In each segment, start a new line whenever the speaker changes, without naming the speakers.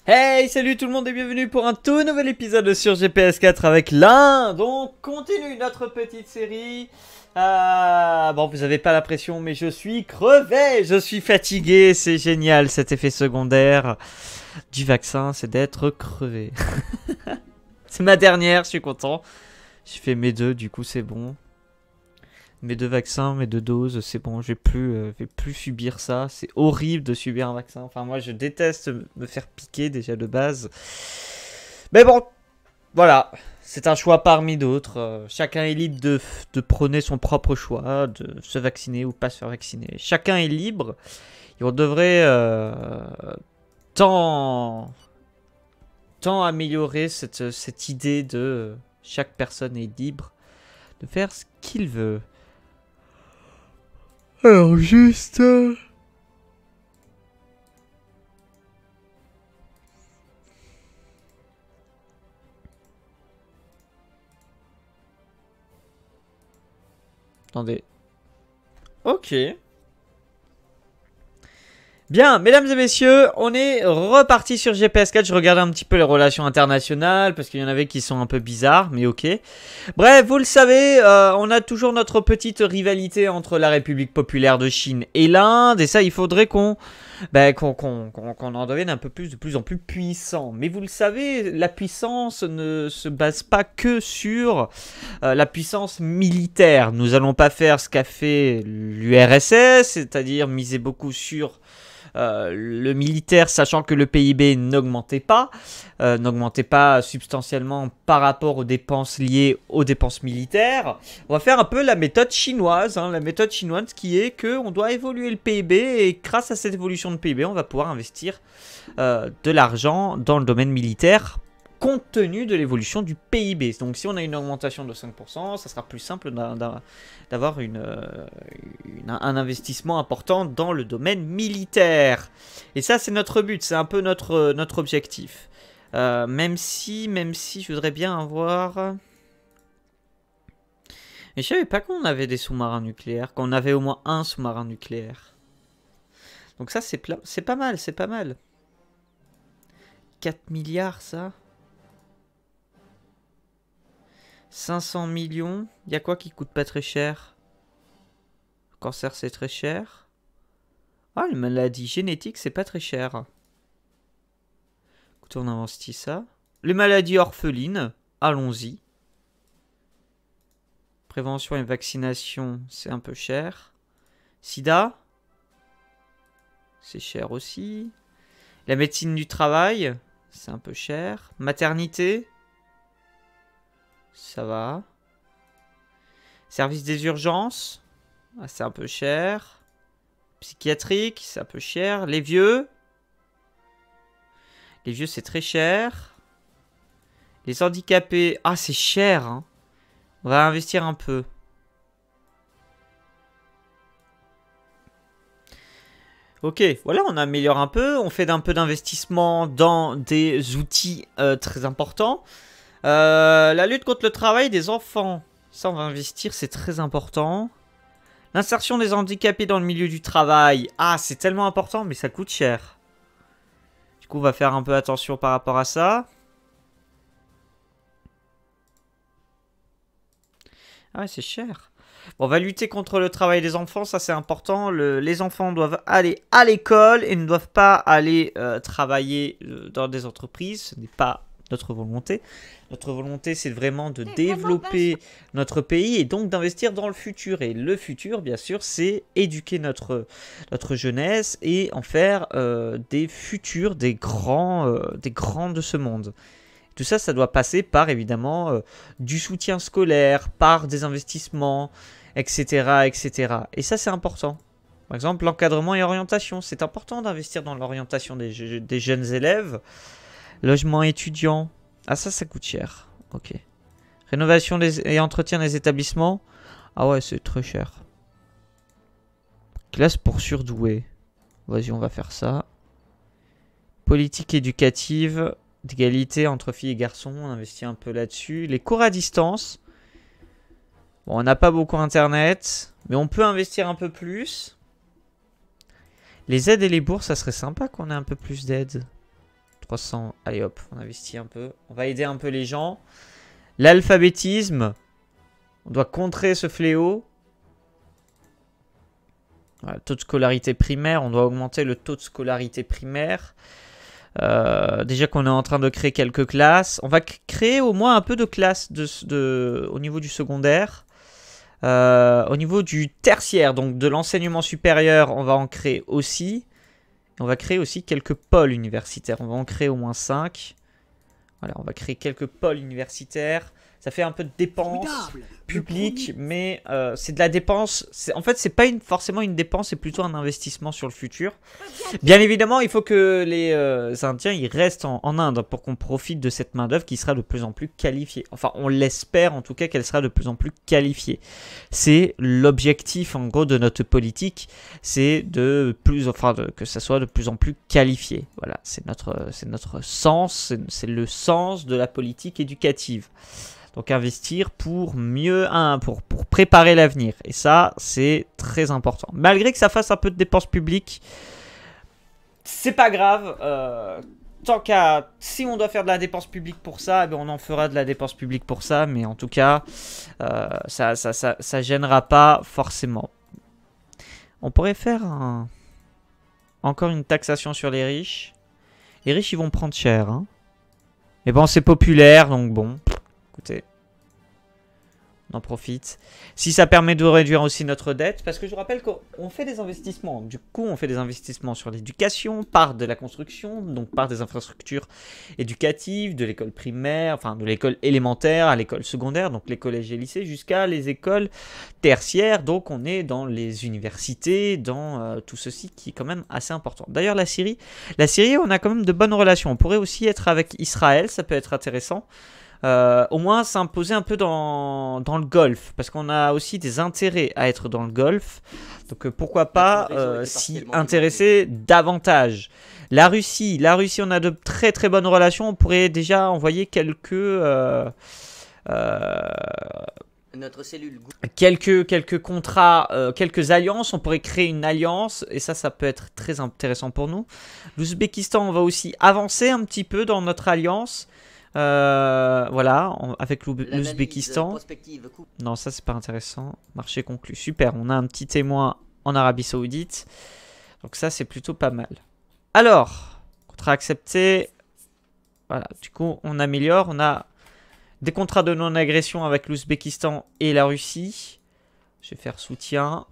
Hey, salut tout le monde et bienvenue pour un tout nouvel épisode sur GPS4 avec l'Inde. On continue notre petite série. Bon, vous avez pas la pression, mais je suis crevé, je suis fatigué. C'est génial, cet effet secondaire du vaccin, c'est d'être crevé. C'est ma dernière, je suis content. J'ai fait mes deux, du coup c'est bon. Mes deux vaccins, mes deux doses, c'est bon, je vais plus subir ça. C'est horrible de subir un vaccin. Enfin, moi, je déteste me faire piquer déjà de base. Mais bon, voilà. C'est un choix parmi d'autres. Chacun est libre de prôner son propre choix, de se vacciner ou pas se faire vacciner. Chacun est libre. Et on devrait tant améliorer cette idée de chaque personne est libre de faire ce qu'il veut. Alors juste... Attendez. Ok. Bien, mesdames et messieurs, on est reparti sur GPS4. Je regardais un petit peu les relations internationales parce qu'il y en avait qui sont un peu bizarres, mais ok. Bref, vous le savez, on a toujours notre petite rivalité entre la République populaire de Chine et l'Inde. Et ça, il faudrait qu'on en devienne un peu plus, de plus en plus puissant. Mais vous le savez, la puissance ne se base pas que sur la puissance militaire. Nous allons pas faire ce qu'a fait l'URSS, c'est-à-dire miser beaucoup sur le militaire, sachant que le PIB n'augmentait pas substantiellement par rapport aux dépenses liées aux dépenses militaires. On va faire un peu la méthode chinoise, la méthode chinoise qui est qu'on doit évoluer le PIB et grâce à cette évolution de PIB, on va pouvoir investir de l'argent dans le domaine militaire compte tenu de l'évolution du PIB. Donc si on a une augmentation de 5%, ça sera plus simple d'avoir un investissement important dans le domaine militaire. Et ça, c'est notre but, c'est un peu notre objectif. Même si je voudrais bien avoir... Mais je savais pas qu'on avait des sous-marins nucléaires, qu'on avait au moins un sous-marin nucléaire. Donc ça, c'est pas mal, c'est pas mal. 4 milliards, ça 500 millions. Il y a quoi qui coûte pas très cher? Le cancer, c'est très cher. Ah, les maladies génétiques, c'est pas très cher. Écoutez, on investit ça. Les maladies orphelines, allons-y. Prévention et vaccination, c'est un peu cher. Sida, c'est cher aussi. La médecine du travail, c'est un peu cher. Maternité, ça va. Service des urgences, c'est un peu cher. Psychiatrique, c'est un peu cher. Les vieux, c'est très cher. Les handicapés, ah, c'est cher, hein. On va investir un peu. Ok, voilà, on améliore un peu. On fait un peu d'investissement dans des outils très importants. La lutte contre le travail des enfants. Ça, on va investir, c'est très important. L'insertion des handicapés dans le milieu du travail. Ah, c'est tellement important, mais ça coûte cher. Du coup, on va faire un peu attention par rapport à ça. Ah ouais, c'est cher. Bon, on va lutter contre le travail des enfants, ça c'est important. Les enfants doivent aller à l'école et ne doivent pas aller travailler dans des entreprises. Ce n'est pas notre volonté. Notre volonté, c'est vraiment de développer notre pays et donc d'investir dans le futur. Et le futur, bien sûr, c'est éduquer notre jeunesse et en faire des futurs, des grands de ce monde. Tout ça, ça doit passer par, évidemment, du soutien scolaire, par des investissements, etc., etc. Et ça, c'est important. Par exemple, l'encadrement et l'orientation. C'est important d'investir dans l'orientation des jeunes élèves. Logement étudiant. Ah, ça coûte cher. Ok. Rénovation et entretien des établissements. Ah ouais, c'est très cher. Classe pour surdoués. Vas-y, on va faire ça. Politique éducative... d'égalité entre filles et garçons, on investit un peu là-dessus. Les cours à distance. Bon, on n'a pas beaucoup internet, mais on peut investir un peu plus. Les aides et les bourses, ça serait sympa qu'on ait un peu plus d'aides. 300, allez hop, on investit un peu. On va aider un peu les gens. L'alphabétisme, on doit contrer ce fléau. Voilà, taux de scolarité primaire, on doit augmenter le taux de scolarité primaire. Déjà qu'on est en train de créer quelques classes. On va créer au moins un peu de classes au niveau du secondaire. Au niveau du tertiaire, donc de l'enseignement supérieur, on va en créer aussi. On va créer aussi quelques pôles universitaires. On va en créer au moins 5. Voilà, on va créer quelques pôles universitaires. Ça fait un peu de dépenses publiques, mais c'est de la dépense. En fait, c'est pas forcément une dépense, c'est plutôt un investissement sur le futur. Bien évidemment, il faut que les Indiens ils restent en Inde pour qu'on profite de cette main-d'œuvre qui sera de plus en plus qualifiée. Enfin, on l'espère en tout cas qu'elle sera de plus en plus qualifiée. C'est l'objectif en gros de notre politique, c'est que ça soit de plus en plus qualifié. Voilà, c'est notre sens, c'est le sens de la politique éducative. Donc investir pour pour préparer l'avenir. Et ça, c'est très important. Malgré que ça fasse un peu de dépenses publiques, c'est pas grave. Si on doit faire de la dépense publique pour ça, eh bien on en fera de la dépense publique pour ça. Mais en tout cas, ça gênera pas forcément. On pourrait faire encore une taxation sur les riches. Les riches, ils vont prendre cher. Hein. Mais bon, c'est populaire, donc bon. Écoutez, on en profite. Si ça permet de réduire aussi notre dette, parce que je vous rappelle qu'on fait des investissements. Du coup, on fait des investissements sur l'éducation, par de la construction, donc par des infrastructures éducatives, de l'école primaire, enfin de l'école élémentaire à l'école secondaire, donc les collèges et lycées, jusqu'à les écoles tertiaires. Donc on est dans les universités, dans tout ceci qui est quand même assez important. D'ailleurs, la Syrie, on a quand même de bonnes relations. On pourrait aussi être avec Israël, ça peut être intéressant. Au moins s'imposer un peu dans le Golfe, parce qu'on a aussi des intérêts à être dans le Golfe, donc pourquoi pas s'y intéresser davantage. La Russie, on a de très très bonnes relations, on pourrait déjà envoyer
notre cellule.
quelques contrats, quelques alliances. On pourrait créer une alliance et ça peut être très intéressant pour nous. L'Ouzbékistan, on va aussi avancer un petit peu dans notre alliance. Voilà, avec l'Ouzbékistan. Non, ça c'est pas intéressant. Marché conclu. Super, on a un petit témoin en Arabie Saoudite. Donc ça c'est plutôt pas mal. Alors, contrat accepté. Voilà, du coup on améliore. On a des contrats de non-agression avec l'Ouzbékistan et la Russie. Je vais faire soutien.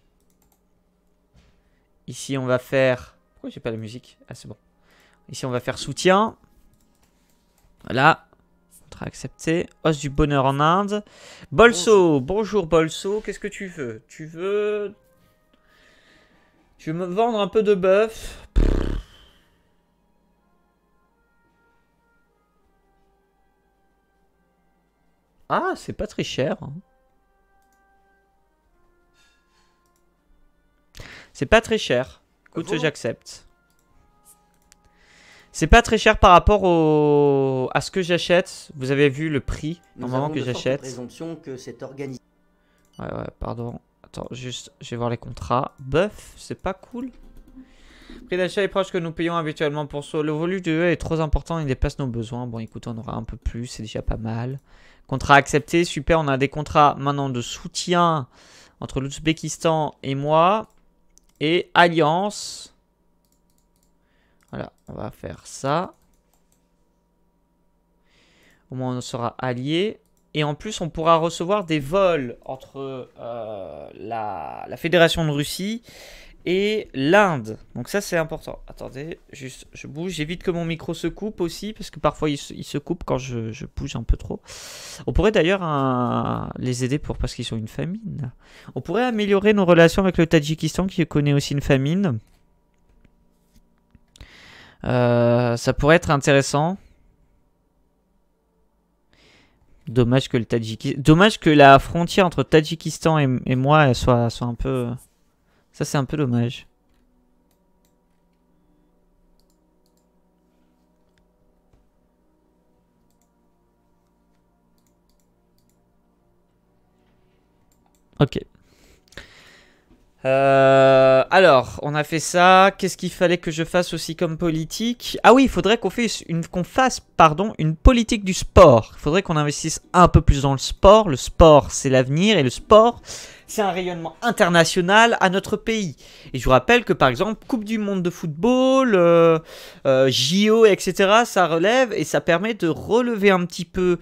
Ici on va faire... Pourquoi j'ai pas la musique? Ah c'est bon. Ici on va faire soutien. Voilà, contrat accepté. Hausse du bonheur en Inde. Bolso, bonjour Bolso, qu'est-ce que tu veux? Tu veux me vendre un peu de bœuf? Ah, c'est pas très cher. Hein. C'est pas très cher. Écoute, j'accepte. C'est pas très cher par rapport à ce que j'achète. Vous avez vu le prix normalement que j'achète.
Présomption que c'est organisé.
Ouais, pardon. Attends, juste, je vais voir les contrats. Bœuf, c'est pas cool. Prix d'achat est proche que nous payons habituellement pour ça. Le volume de E est trop important, il dépasse nos besoins. Bon, écoute, on aura un peu plus, c'est déjà pas mal. Contrat accepté, super. On a des contrats maintenant de soutien entre l'Ouzbékistan et moi. Et alliance. Voilà, on va faire ça. Au moins, on sera alliés. Et en plus, on pourra recevoir des vols entre la Fédération de Russie et l'Inde. Donc ça, c'est important. Attendez, juste, je bouge. J'évite que mon micro se coupe aussi, parce que parfois, il se coupe quand je bouge un peu trop. On pourrait d'ailleurs les aider parce qu'ils ont une famine. On pourrait améliorer nos relations avec le Tadjikistan, qui connaît aussi une famine. Ça pourrait être intéressant. Dommage que la frontière entre Tadjikistan et moi elle soit un peu... Ça c'est un peu dommage. Ok. Alors, on a fait ça. Qu'est-ce qu'il fallait que je fasse aussi comme politique? Ah oui, il faudrait qu'on fasse, pardon, une politique du sport. Il faudrait qu'on investisse un peu plus dans le sport. Le sport, c'est l'avenir et le sport, c'est un rayonnement international à notre pays. Et je vous rappelle que par exemple, Coupe du Monde de football, JO, etc., ça relève et ça permet de relever un petit peu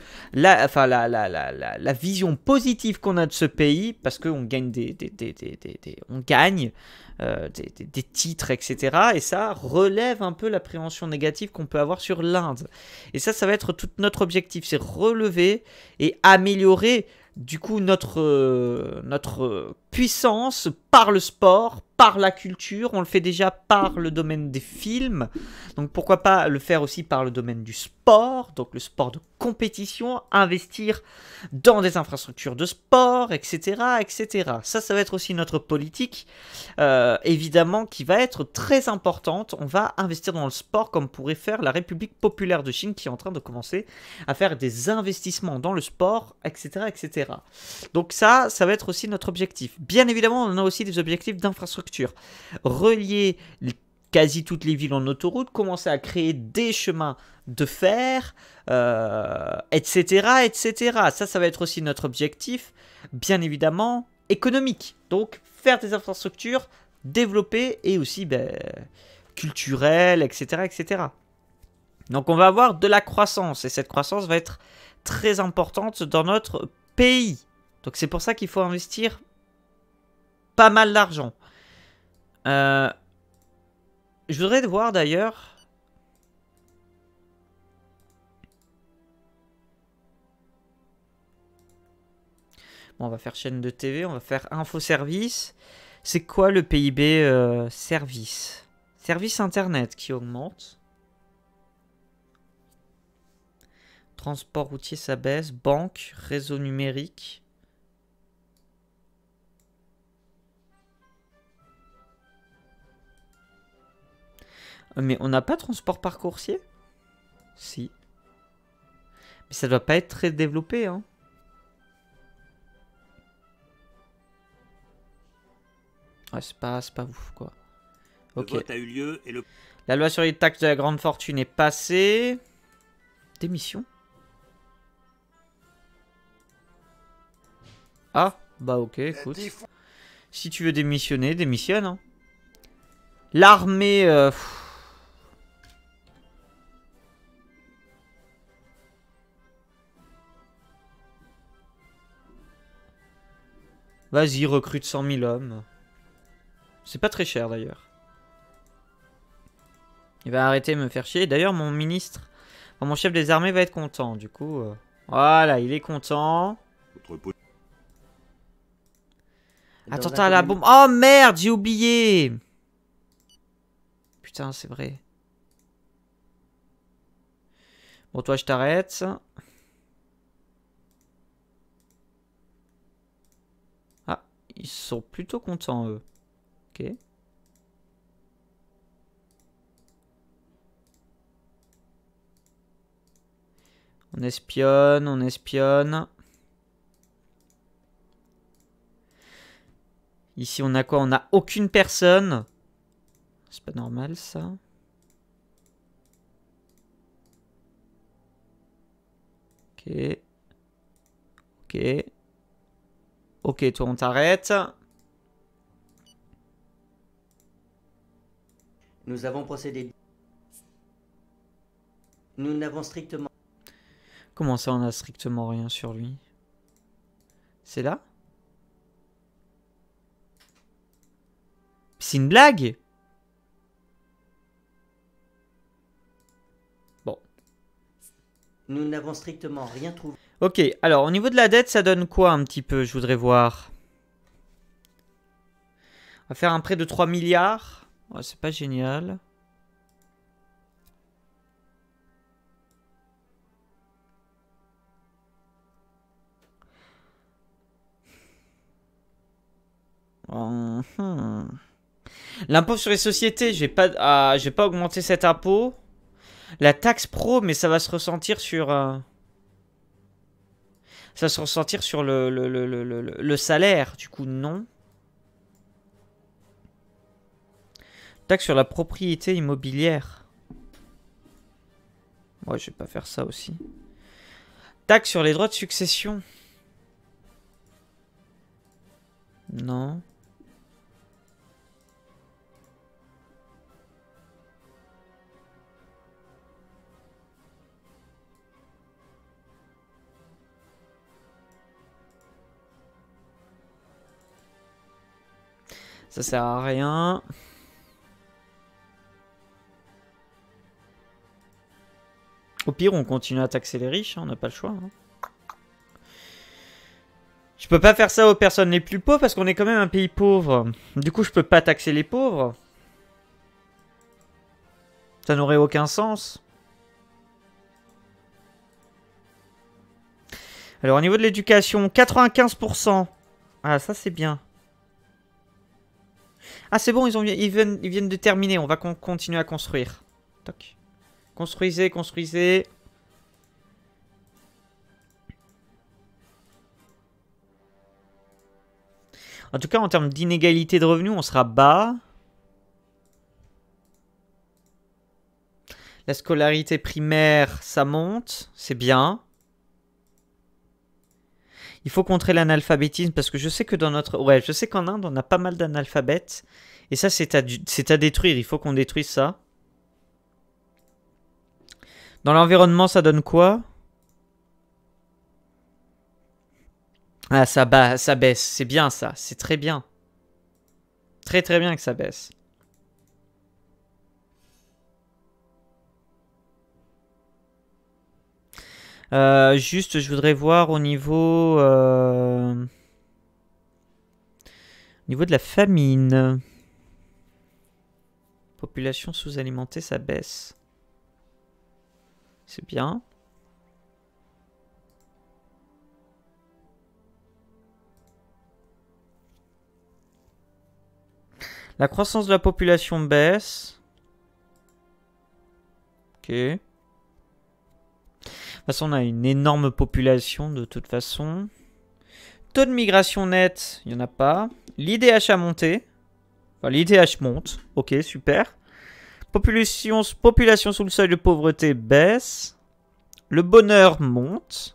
la vision positive qu'on a de ce pays parce qu'on gagne on gagne des titres, etc. Et ça relève un peu l'appréhension négative qu'on peut avoir sur l'Inde. Et ça va être tout notre objectif, c'est relever et améliorer du coup notre puissance par le sport, par la culture. On le fait déjà par le domaine des films, donc pourquoi pas le faire aussi par le domaine du sport, donc le sport de compétition, investir dans des infrastructures de sport, etc., etc. Ça va être aussi notre politique, évidemment, qui va être très importante. On va investir dans le sport comme pourrait faire la République populaire de Chine, qui est en train de commencer à faire des investissements dans le sport, etc., etc. Donc ça va être aussi notre objectif. Bien évidemment, on a aussi des objectifs d'infrastructure. Relier quasi toutes les villes en autoroute, commencer à créer des chemins de fer, etc., etc. Ça va être aussi notre objectif, bien évidemment, économique. Donc, faire des infrastructures, développer et aussi culturelles, etc., etc. Donc, on va avoir de la croissance et cette croissance va être très importante dans notre pays. Donc, c'est pour ça qu'il faut investir pas mal d'argent. Je voudrais voir d'ailleurs. Bon, on va faire chaîne de TV, on va faire info-service. C'est quoi le PIB service? Service internet qui augmente. Transport routier, ça baisse. Banque, réseau numérique. Mais on n'a pas transport par coursier? Si. Mais ça doit pas être très développé, hein. Ouais, c'est pas ouf, quoi. Ok.
Le vote a eu lieu et
La loi sur les taxes de la grande fortune est passée. Démission? Ah, bah ok, écoute. Si tu veux démissionner, démissionne, hein. L'armée... Vas-y, recrute 100 000 hommes. C'est pas très cher d'ailleurs. Il va arrêter de me faire chier. D'ailleurs, mon ministre, enfin, mon chef des armées va être content. Du coup, voilà, il est content. Attentat à la bombe. Oh merde, j'ai oublié. Putain, c'est vrai. Bon, toi, je t'arrête. Ah, ils sont plutôt contents, eux. Ok. On espionne, on espionne. Ici, on a quoi? On n'a aucune personne. C'est pas normal, ça. Ok. Ok. Ok, toi, on t'arrête.
Nous avons procédé. Nous n'avons strictement...
Comment ça, on a strictement rien sur lui? C'est là? C'est une blague? Bon.
Nous n'avons strictement rien trouvé.
Ok, alors au niveau de la dette, ça donne quoi un petit peu? Je voudrais voir. On va faire un prêt de 3 milliards. Ouais, c'est pas génial. L'impôt sur les sociétés, je vais pas augmenter cet impôt. La taxe pro, mais ça va se ressentir sur... ça va se ressentir sur le salaire. Du coup, non. Taxe sur la propriété immobilière. Ouais, je vais pas faire ça aussi. Taxe sur les droits de succession. Non. Ça sert à rien. Au pire, on continue à taxer les riches, hein, on n'a pas le choix. Hein. Je peux pas faire ça aux personnes les plus pauvres parce qu'on est quand même un pays pauvre. Du coup, je peux pas taxer les pauvres. Ça n'aurait aucun sens. Alors, au niveau de l'éducation, 95%. Ah, ça, c'est bien. Ah, c'est bon, ils viennent de terminer. On va continuer à construire. Toc. Construisez, construisez. En tout cas, en termes d'inégalité de revenus, on sera bas. La scolarité primaire, ça monte. C'est bien. Il faut contrer l'analphabétisme parce que je sais que dans notre... Ouais, je sais qu'en Inde, on a pas mal d'analphabètes. Et ça, c'est à détruire. Il faut qu'on détruise ça. Dans l'environnement, ça donne quoi? Ah, ça baisse. C'est bien, ça. C'est très bien. Très, très bien que ça baisse. Juste, je voudrais voir au niveau de la famine. Population sous-alimentée, ça baisse. C'est bien. La croissance de la population baisse. Ok. De toute façon, on a une énorme population de toute façon. Taux de migration net, il n'y en a pas. L'IDH a monté. Enfin, l'IDH monte. Ok, super. Population sous le seuil de pauvreté baisse. Le bonheur monte.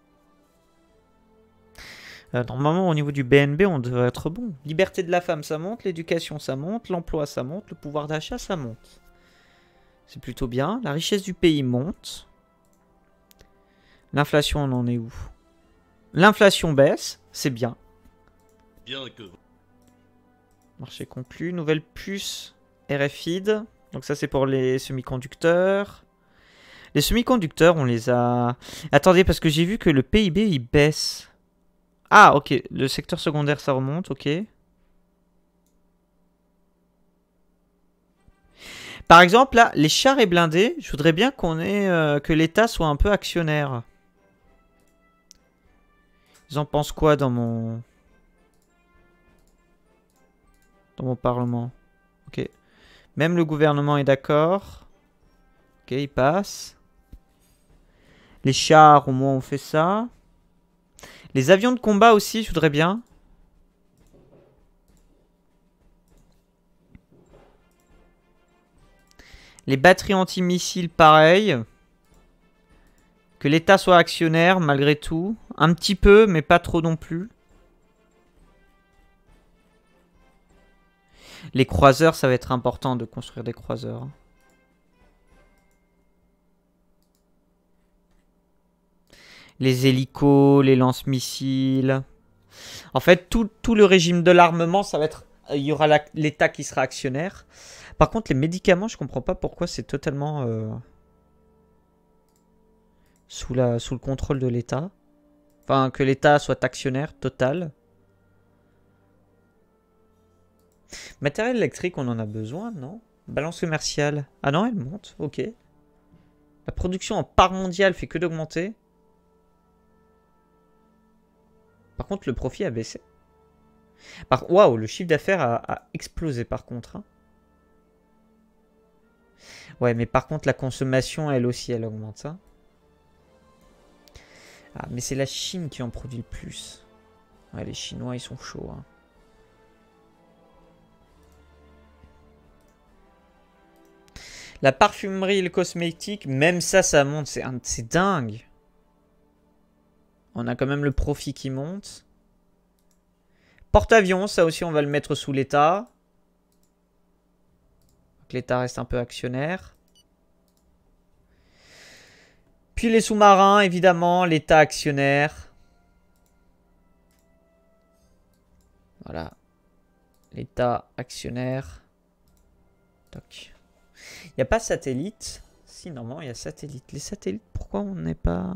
Normalement, au niveau du BNB, on devrait être bon. Liberté de la femme, ça monte. L'éducation, ça monte. L'emploi, ça monte. Le pouvoir d'achat, ça monte. C'est plutôt bien. La richesse du pays monte. L'inflation, on en est où? L'inflation baisse. C'est bien.
Bien que...
Marché conclu. Nouvelle puce RFID. Donc ça, c'est pour les semi-conducteurs. Les semi-conducteurs, on les a... Attendez, parce que j'ai vu que le PIB, il baisse. Ah, ok. Le secteur secondaire, ça remonte, ok. Par exemple, là, les chars et blindés, je voudrais bien qu'on ait... que l'État soit un peu actionnaire. Ils en pensent quoi dans mon... parlement? Ok. Même le gouvernement est d'accord. Ok, il passe. Les chars, au moins, on fait ça. Les avions de combat aussi, je voudrais bien. Les batteries anti-missiles, pareil. Que l'État soit actionnaire, malgré tout. Un petit peu, mais pas trop non plus. Les croiseurs, ça va être important de construire des croiseurs. Les hélicos, les lance-missiles. En fait, tout le régime de l'armement, ça va être... Il y aura l'État qui sera actionnaire. Par contre, les médicaments, je comprends pas pourquoi c'est totalement sous le contrôle de l'État. Enfin, que l'État soit actionnaire total. Matériel électrique, on en a besoin, non? Balance commerciale. Ah non, elle monte, ok. La production en part mondiale fait que d'augmenter. Par contre, le profit a baissé. Waouh, le chiffre d'affaires a explosé par contre. Hein. Ouais, mais par contre, la consommation, elle aussi, elle augmente. Hein. Ah, mais c'est la Chine qui en produit le plus. Ouais, les Chinois, ils sont chauds. Hein. La parfumerie et le cosmétique, même ça, ça monte. C'est dingue. On a quand même le profit qui monte. Porte-avions, ça aussi, on va le mettre sous l'État. L'État reste un peu actionnaire. Puis les sous-marins, évidemment, l'État actionnaire. Voilà. L'État actionnaire. Toc. Il n'y a pas satellite. Si, normalement, il y a satellite. Les satellites, pourquoi on n'est pas...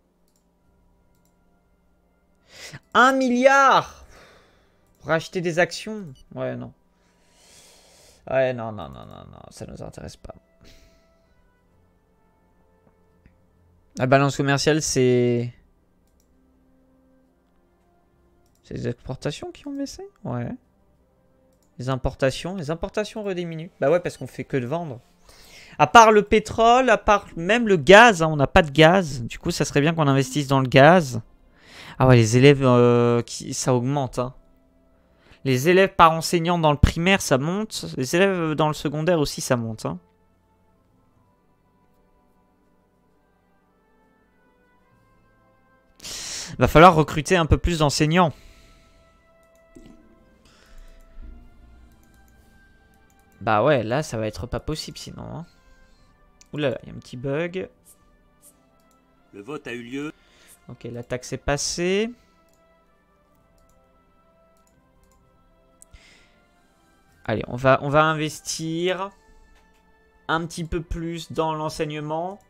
1 milliard pour acheter des actions. Ouais, non. Ouais, non, non, non, non, non. Ça nous intéresse pas. La balance commerciale, c'est... C'est les exportations qui ont baissé? Ouais. Les importations rediminuent. Bah ouais, parce qu'on fait que de vendre. À part le pétrole, à part même le gaz, hein, on n'a pas de gaz. Du coup, ça serait bien qu'on investisse dans le gaz. Ah ouais, les élèves, ça augmente. Hein. Les élèves par enseignant dans le primaire, ça monte. Les élèves dans le secondaire aussi, ça monte. Hein. Va falloir recruter un peu plus d'enseignants. Bah ouais, là, ça va être pas possible sinon. Hein. Ouh là là, il y a un petit bug.
Le vote a eu lieu.
Ok, la taxe est passée. Allez, on va investir un petit peu plus dans l'enseignement.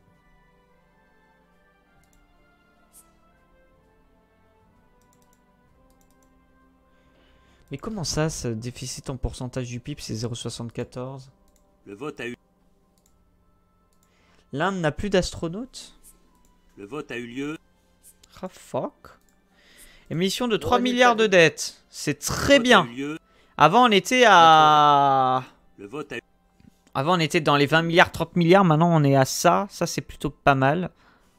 Mais comment ça, ce déficit en pourcentage du PIB, c'est 0,74?
Le vote a eu.
L'Inde n'a plus d'astronautes?
Le vote a eu lieu.
Ah, fuck. Émission de 3 milliards de dettes. C'est très bien. Avant, on était à...
Le vote a eu.
Avant, on était dans les 20 milliards, 30 milliards. Maintenant, on est à ça. Ça, c'est plutôt pas mal.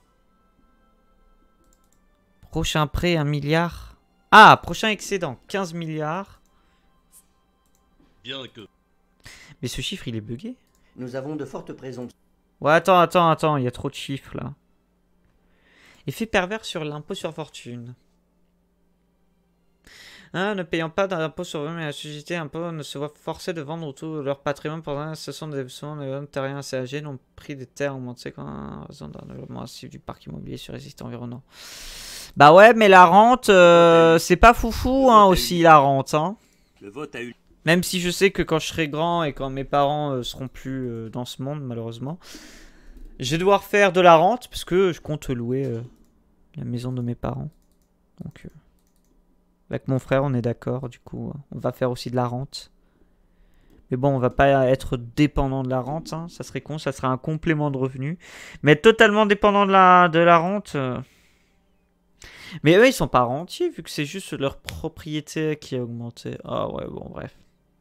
Prochain prêt, 1 milliard. Ah, prochain excédent, 15 milliards.
Bien que.
Mais ce chiffre, il est bugué.
Nous avons de fortes présomptions.
Ouais, attends. Il y a trop de chiffres, là. Effet pervers sur l'impôt sur fortune. Hein, ne payant pas d'impôt sur le revenu, la société impôt ne se voit forcée de vendre tout leur patrimoine pendant ce sont des terriens assez âgés n'ont pris des terres augmentées en raison d'un développement massif du parc immobilier sur les sites environnants. Bah ouais, mais la rente, c'est pas foufou hein, aussi la rente. Hein.
Le vote a eu.
Même si je sais que quand je serai grand et quand mes parents seront plus dans ce monde malheureusement, je vais devoir faire de la rente parce que je compte louer la maison de mes parents. Donc avec mon frère on est d'accord, du coup on va faire aussi de la rente. Mais bon, on va pas être dépendant de la rente, hein. Ça serait con, ça serait un complément de revenu. Mais être totalement dépendant de la rente... Mais eux, ils sont pas rentiers, vu que c'est juste leur propriété qui a augmenté. Ah ouais, bon, bref.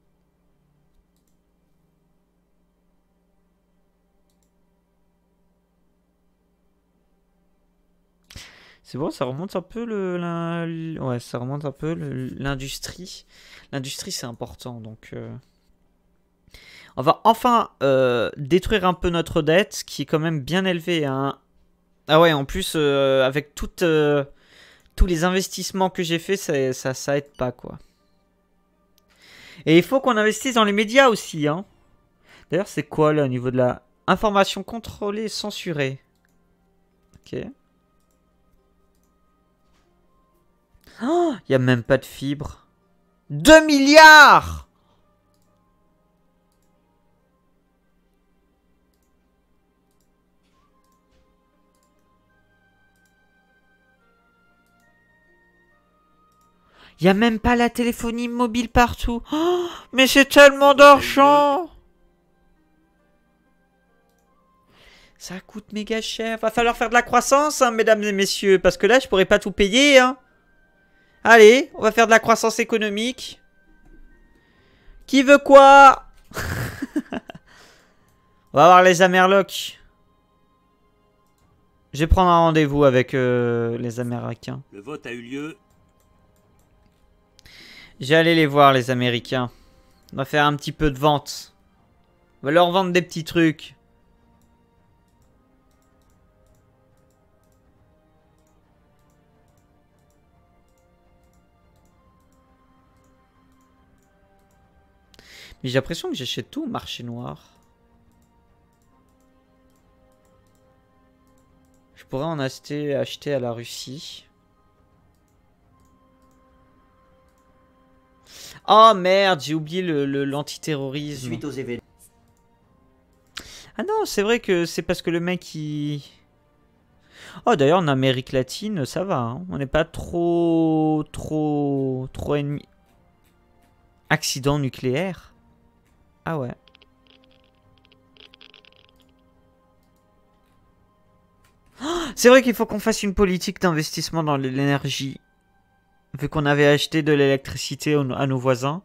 C'est bon, ça remonte un peu ouais, ça remonte un peu l'industrie. L'industrie, c'est important, donc... On va enfin détruire un peu notre dette, qui est quand même bien élevée. Hein. Ah ouais, en plus, avec tous les investissements que j'ai fait, ça aide pas, quoi. Et il faut qu'on investisse dans les médias aussi. Hein. D'ailleurs, c'est quoi, là, au niveau de la information contrôlée et censurée? Ok. Oh, il n'y a même pas de fibre. 2 milliards! Il n'y a même pas la téléphonie mobile partout. Oh, mais c'est tellement d'argent. Ça coûte méga cher. Va falloir faire de la croissance, hein, mesdames et messieurs. Parce que là, je pourrais pas tout payer. Hein. Allez, on va faire de la croissance économique. Qui veut quoi? On va voir les Amerlocs. Je vais prendre un rendez-vous avec les Américains.
Le vote a eu lieu.
J'ai allé les voir, les Américains. On va faire un petit peu de vente. On va leur vendre des petits trucs. Mais j'ai l'impression que j'achète tout au marché noir. Je pourrais en acheter à la Russie. Oh merde, j'ai oublié l'antiterrorisme.
Suite aux événements.
Ah non, c'est vrai que c'est parce que le mec il... Oh d'ailleurs en Amérique latine ça va, hein. On n'est pas trop ennemi. Accident nucléaire. Ah ouais. Oh, c'est vrai qu'il faut qu'on fasse une politique d'investissement dans l'énergie. Vu qu'on avait acheté de l'électricité à nos voisins.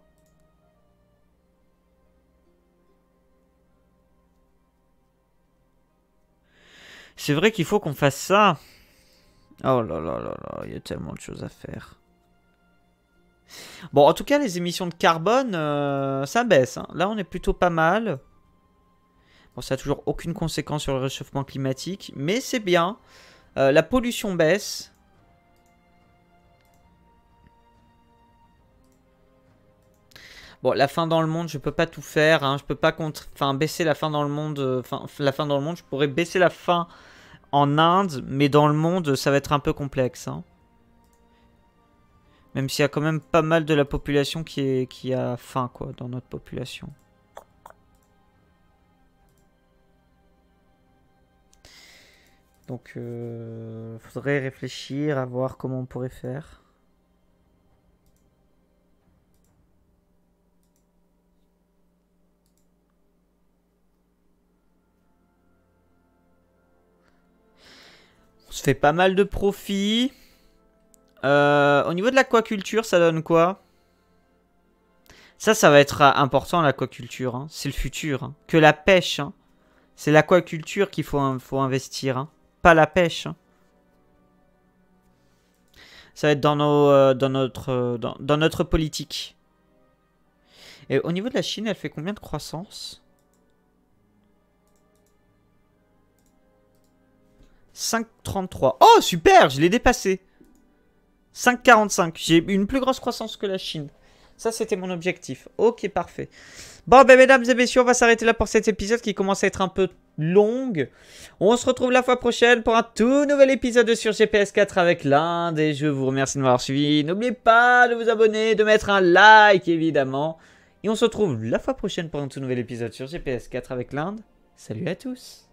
C'est vrai qu'il faut qu'on fasse ça. Oh là là là là, il y a tellement de choses à faire. Bon, en tout cas, les émissions de carbone, ça baisse, hein. Là, on est plutôt pas mal. Bon, ça n'a toujours aucune conséquence sur le réchauffement climatique, mais c'est bien. La pollution baisse. Bon, la faim dans le monde, je peux pas tout faire, hein. Je peux pas baisser la faim dans le monde. La faim dans le monde, je pourrais baisser la faim en Inde, mais dans le monde, ça va être un peu complexe, hein. Même s'il y a quand même pas mal de la population qui a faim, quoi, dans notre population. Donc, faudrait réfléchir à voir comment on pourrait faire. On se fait pas mal de profits. Au niveau de l'aquaculture, ça donne quoi? Ça va être important, l'aquaculture, hein. C'est le futur, hein. Que la pêche, hein. C'est l'aquaculture qu'il faut investir, hein. Pas la pêche, hein. Ça va être dans notre politique. Et au niveau de la Chine, elle fait combien de croissance? 5,33. Oh, super, je l'ai dépassé. 5,45. J'ai une plus grosse croissance que la Chine. Ça, c'était mon objectif. Ok, parfait. Bon, ben, mesdames et messieurs, on va s'arrêter là pour cet épisode qui commence à être un peu long. On se retrouve la fois prochaine pour un tout nouvel épisode sur GPS 4 avec l'Inde. Et je vous remercie de m'avoir suivi. N'oubliez pas de vous abonner, de mettre un like, évidemment. Et on se retrouve la fois prochaine pour un tout nouvel épisode sur GPS 4 avec l'Inde. Salut à tous.